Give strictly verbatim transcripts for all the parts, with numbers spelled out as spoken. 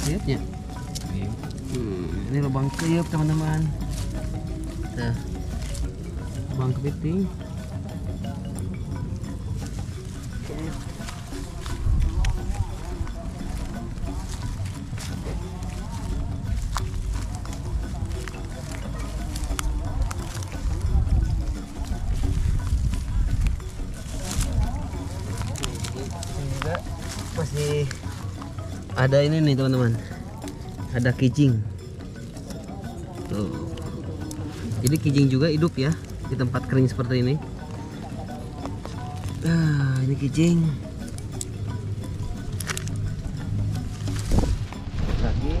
keyupnya. Hmm, ini lubang keyup teman-teman. Tuh, lubang kepiting. Juga masih ada ini nih teman-teman, ada kijing tuh. Jadi kijing juga hidup ya di tempat kering seperti ini. Ah, ini kijing lagi.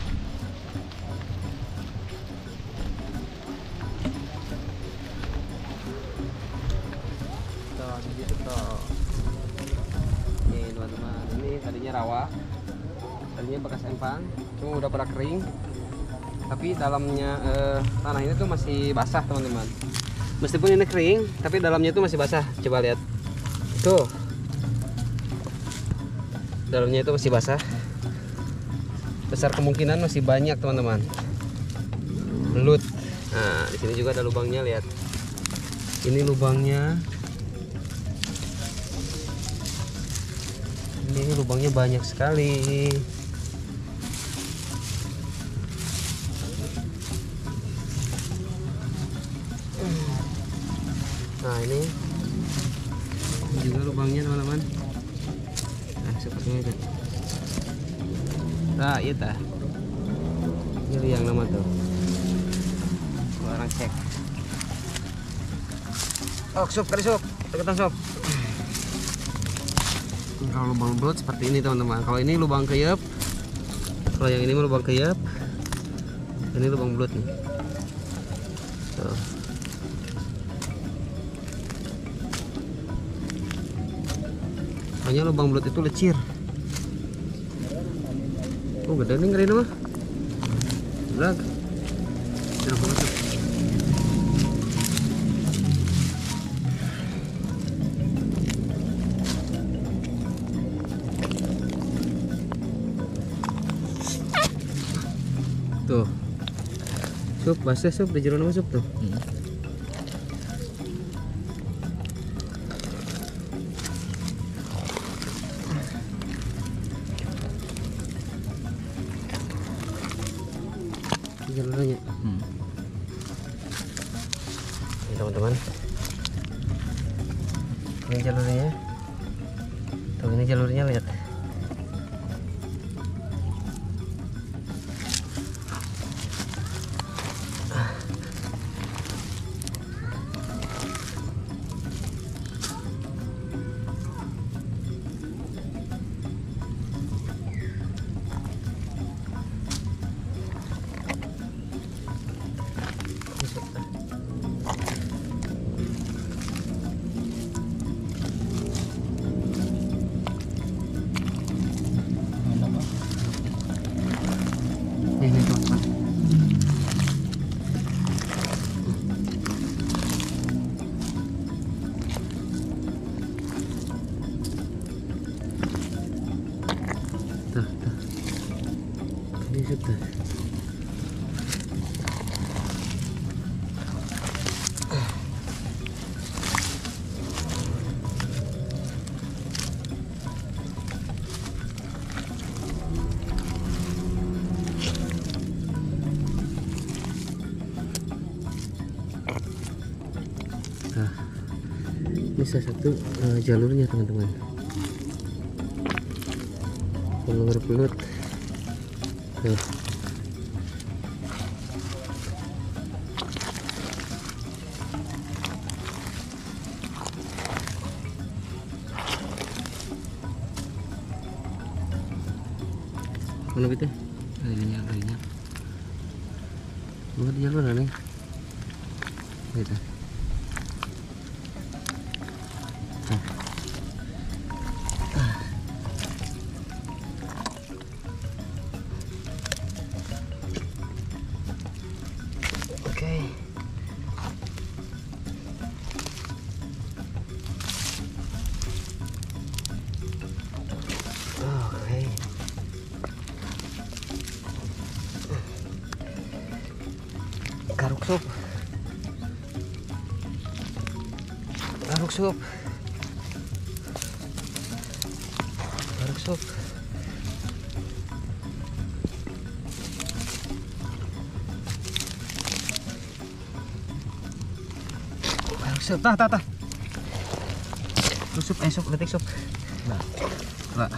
Tuh, gitu tuh. Nih teman-teman, ini tadinya rawa, tadinya bekas empang, cuma udah pada kering. Tapi dalamnya eh, tanah ini tuh masih basah teman-teman. Meskipun ini kering, tapi dalamnya itu masih basah. Coba lihat, tuh, dalamnya itu masih basah. Besar kemungkinan masih banyak teman-teman. Belut. Nah, di sini juga ada lubangnya, lihat. Ini lubangnya. Ini lubangnya banyak sekali. Nah, ini juga lubangnya teman-teman. Nah, seperti itu. Nah, iya tah. Ini yang nama tuh. Orang cek. Oh, sup, kali sup. Deketan sup. Kalau lubang belut seperti ini teman-teman. Kalau ini lubang keyup. Kalau yang ini lubang keyup. Ini lubang belut nih. Tuh. Hanya lubang belut itu lecir. Oh, gede nih ngeri mah. Berat. Jeruk banget. Tuh. Sup, basah sup, di jero nama sup tuh. Hmm. Jalurnya. Hmm. Ini teman-teman. Ini jalurnya. Tuh, ini jalurnya, lihat. Ini teman-teman. Tuh, tuh. Ini sudah. Nah, ini salah satu uh, jalurnya teman-teman. Jalur belut. Tuh. Mana itu? Larinya, larinya. Bukan di jalur nih. Gitu. Oke. Oke. sup. Garuk sup. Garuk sup. Garuk sup. Tah, tah, tah. Sup, eh sup, letik sup. Nah, nah.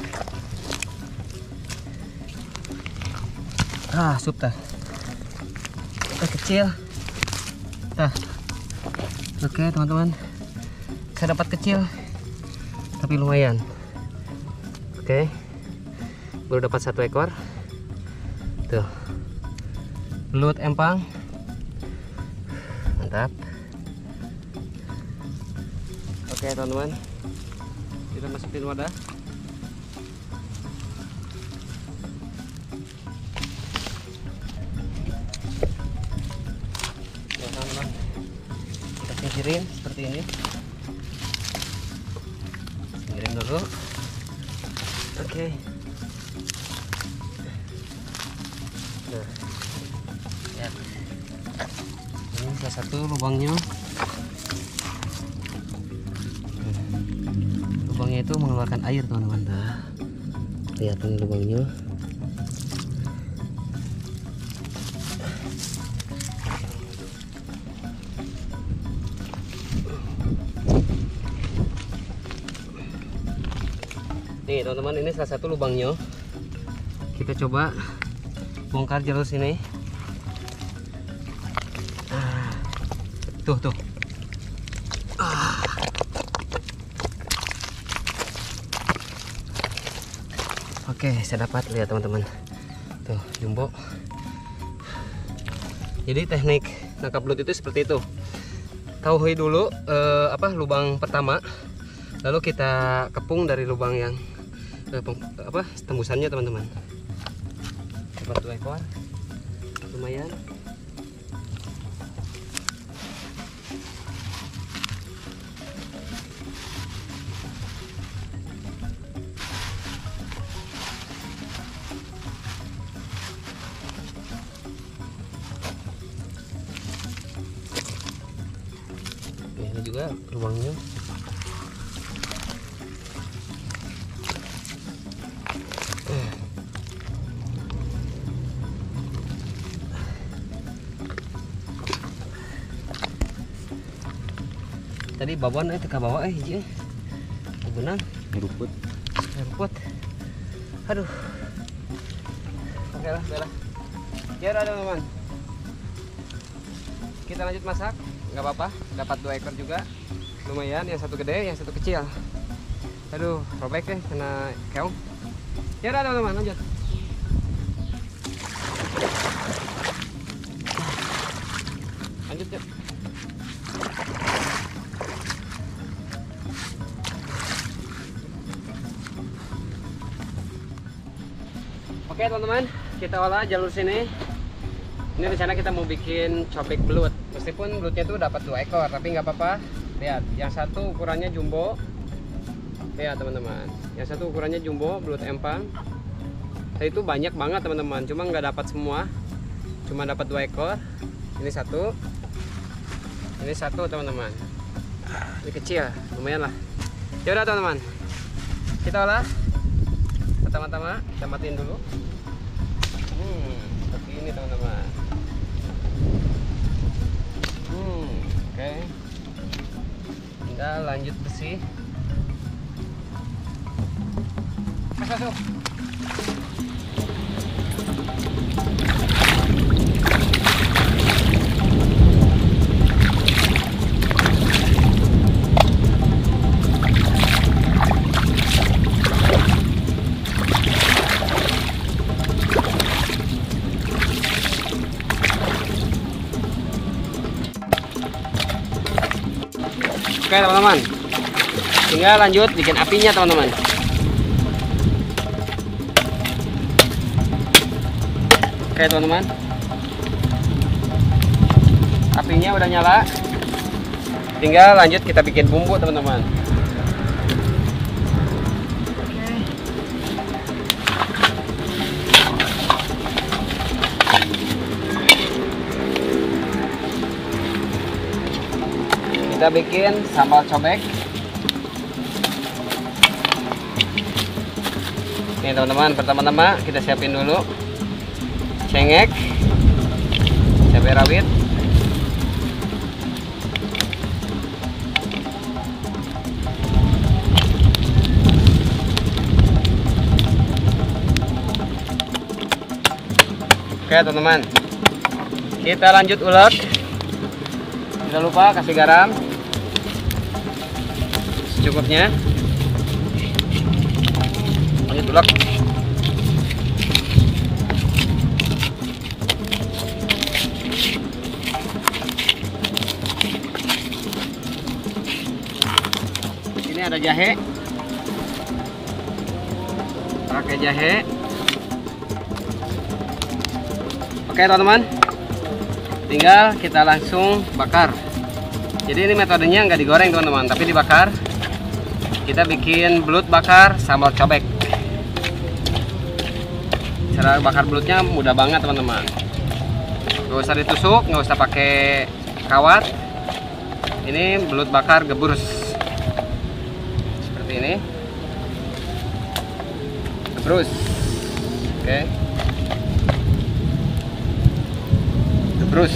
Ah, sup tah. Kita kecil. Tah. Oke, teman-teman. Saya dapat kecil, tapi lumayan. Oke. Baru dapat satu ekor. Tuh. Belut empang. Mantap. Oke, teman-teman. Kita masukin wadah. Singkirin seperti ini, singkirin dulu. Oke. Nah, lihat, ini salah satu lubangnya. Lubangnya itu mengeluarkan air, teman-teman. Nah, lihat ini lubangnya. Nih teman-teman, ini salah satu lubangnya. Kita coba bongkar jalur sini. Ah, tuh tuh. Ah. Oke, saya dapat, lihat teman-teman. Tuh jumbo. Jadi teknik nangkap belut itu seperti itu. Kawui dulu eh, apa lubang pertama, lalu kita kepung dari lubang yang Eh, apa tembusannya, teman-teman. Dapat dua ekor, lumayan. Ini juga lubangnya. Tadi babon itu ke bawah eh hiji. Benang ruput. Ruput. Aduh. Oke lah, belah. Ya udah teman-teman. Kita lanjut masak, nggak apa-apa. Dapat dua ekor juga. Lumayan, yang satu gede, yang satu kecil. Aduh, robek deh kena keong. Ya udah teman-teman, lanjut. Lanjut yuk. Oke teman-teman, kita olah jalur sini. Ini rencana kita mau bikin cobek belut. Meskipun belutnya itu dapat dua ekor, tapi nggak apa-apa. Lihat, yang satu ukurannya jumbo. Lihat teman-teman, yang satu ukurannya jumbo, belut empang. Tadi itu banyak banget teman-teman, cuma nggak dapat semua. Cuma dapat dua ekor. Ini satu, ini satu teman-teman. Ini kecil, lumayan lah. Ya udah teman-teman, kita olah. Pertama-tama kita matiin dulu. Hmm, seperti ini teman-teman. Hmm, oke. Okay. Tinggal lanjut bersih. Masuk. Oke teman-teman, tinggal lanjut bikin apinya teman-teman. Oke teman-teman, apinya udah nyala, tinggal lanjut kita bikin bumbu teman-teman. kita bikin sambal cobek. Nih teman-teman, pertama-tama kita siapin dulu cengek, cabai rawit, oke teman-teman, kita lanjut ulek. Jangan lupa kasih garam secukupnya. Lanjut ulek. Ini ada jahe, pakai jahe. Oke teman-teman, tinggal kita langsung bakar. Jadi ini metodenya nggak digoreng teman-teman, tapi dibakar. Kita bikin belut bakar sambal cobek. Cara bakar belutnya mudah banget teman-teman. Nggak usah ditusuk, nggak usah pakai kawat. Ini belut bakar gebrus seperti ini. Gebrus, oke. Gebrus.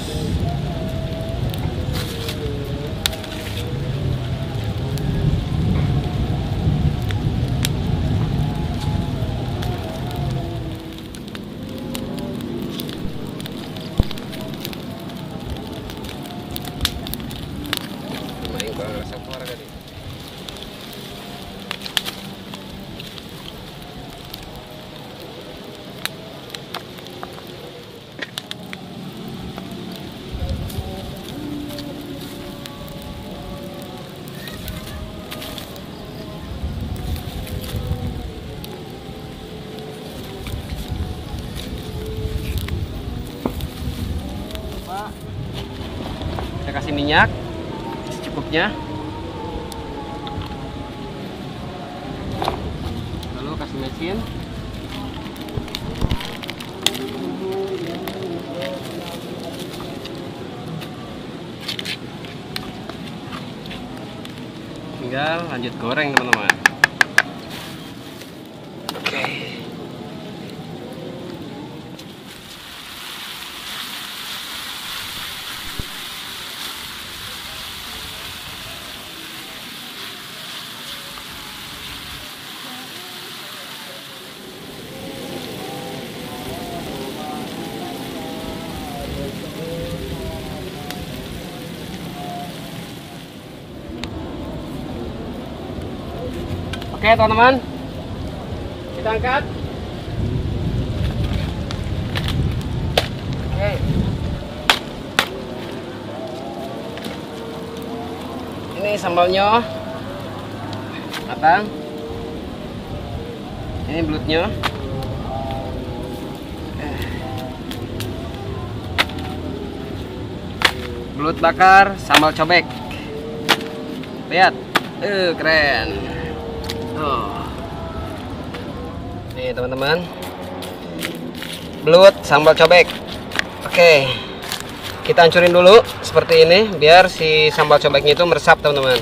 Saya kasih minyak secukupnya, lalu kasih mesin. Tinggal lanjut goreng teman-teman. Oke. Oke teman-teman, kita angkat. Oke. Ini sambalnya matang. Ini belutnya. Belut bakar sambal cobek. Lihat, eh keren. Oh. Nih teman-teman, belut sambal cobek. Oke, kita hancurin dulu seperti ini biar si sambal cobeknya itu meresap teman-teman.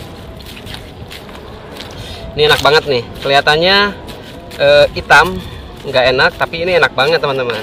Ini enak banget nih, kelihatannya eh, hitam, nggak enak, tapi ini enak banget teman-teman.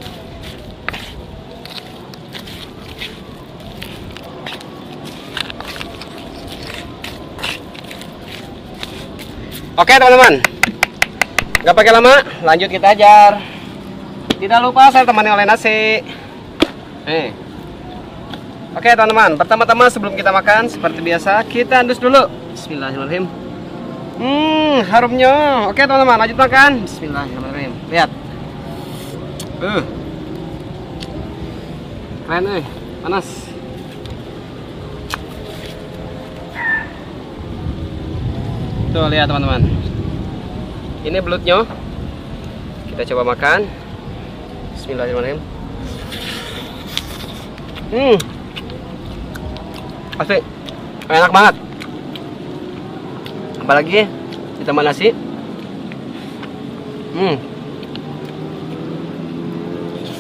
Oke teman-teman, nggak pakai lama, lanjut kita ajar. Tidak lupa saya temani oleh nasi. Nih. Oke teman-teman, pertama-tama sebelum kita makan seperti biasa kita andus dulu. Bismillahirrahmanirrahim. Hmm, harumnya. Oke teman-teman, lanjut makan. Bismillahirrahmanirrahim. Lihat. Uh. Keren nih, panas. Tuh lihat teman-teman, ini belutnya. Kita coba makan. Bismillahirrahmanirrahim. Hmm, pasti enak banget. Apalagi ditambah nasi. Hmm.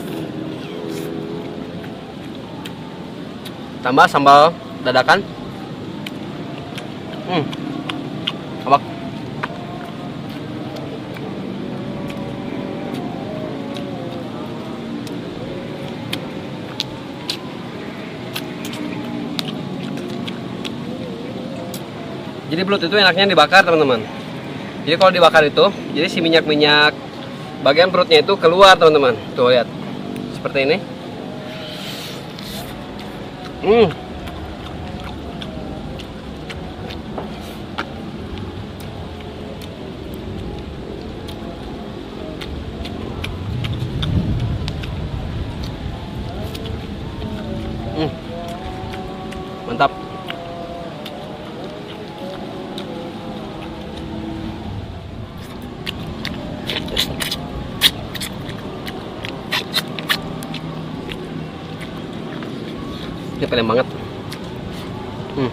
Tambah sambal dadakan. Hmm. Abak. Jadi belut itu enaknya dibakar, teman-teman. Jadi kalau dibakar itu, jadi si minyak-minyak bagian perutnya itu keluar, teman-teman. Tuh lihat, seperti ini. Hmm. Hmm. Mantap. Ini paling banget. Hmm.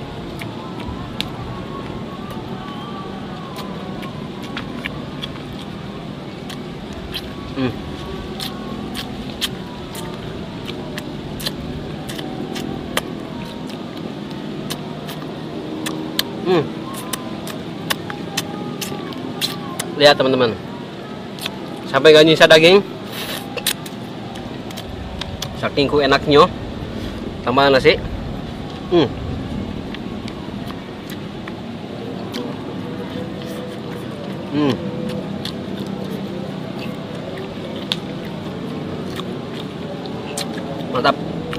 Hmm. Hmm. Lihat teman-teman, sampai gak nyisa daging, saking ku enaknya. Tambah nasi. Hmm. Hmm. Mantap.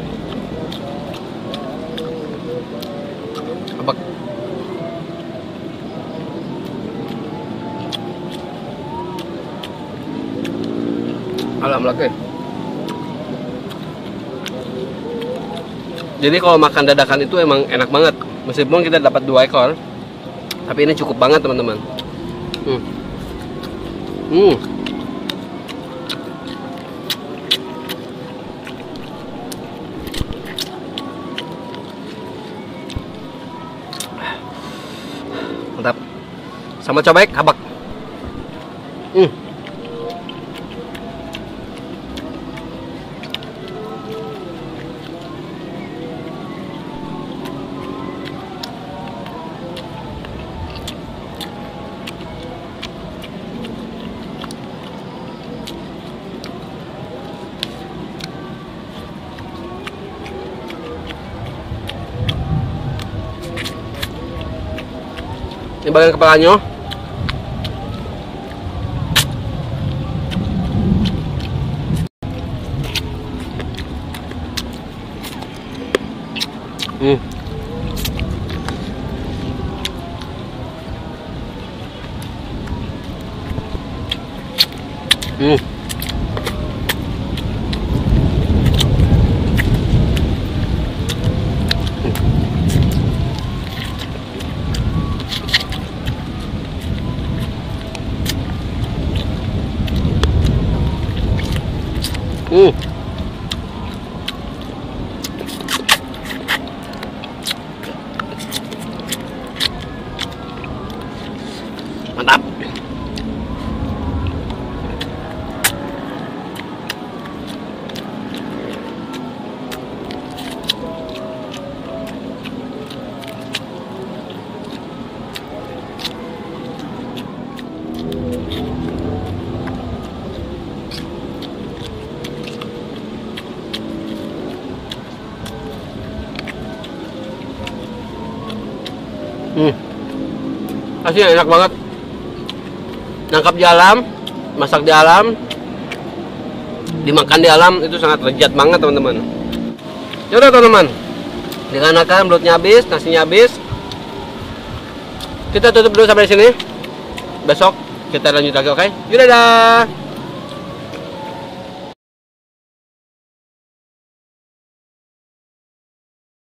Abak. Alhamdulillah. Jadi kalau makan dadakan itu emang enak banget. Meskipun kita dapat dua ekor, tapi ini cukup banget teman-teman. Hmm. Hmm. Mantap. Sama cobek, habak. Hmm. Ini bagian kepalanya. Hmm. Hmm. Hmm. Mantap. Hmm. Asli enak banget. Nangkap di alam, masak di alam, dimakan di alam, itu sangat lezat banget teman-teman. Yaudah teman-teman, dikarenakan belutnya habis, nasinya habis, kita tutup dulu sampai sini. Besok kita lanjut lagi, oke? Okay? Yaudah.